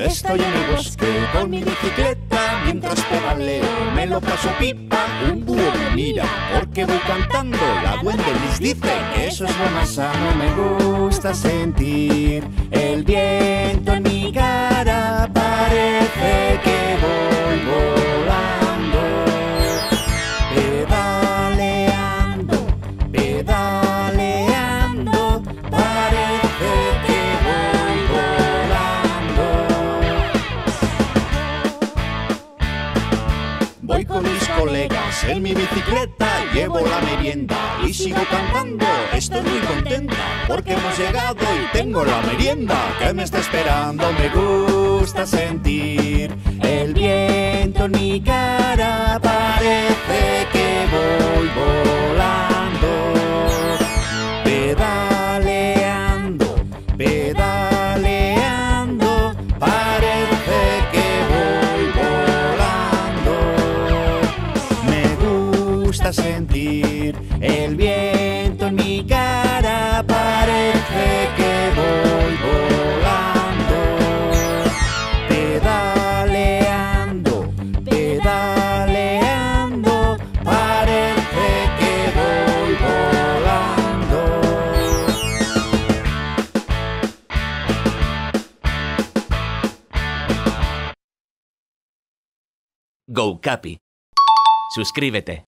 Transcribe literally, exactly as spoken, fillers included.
Estoy en el bosque con mi bicicleta, mientras pedaleo me lo paso pipa. Un búho me mira porque voy cantando, la duende les dice que eso es lo más sano. Me gusta sentir el viento en mi cara, parece que voy volando. Pedaleando, pedaleando, parece que voy volando. Voy con mis colegas en mi bicicleta, llevo la merienda y sigo cantando. Estoy muy contenta porque hemos llegado y tengo la merienda que me está esperando. Me gusta sentir el viento en mi cara, parece que voy volando. Pedaleando, pedaleando, parece que voy volando. Me gusta sentir el viento en mi cara, parece que voy volando. Pedaleando, pedaleando, parece que voy volando. GoCapi. Suscríbete.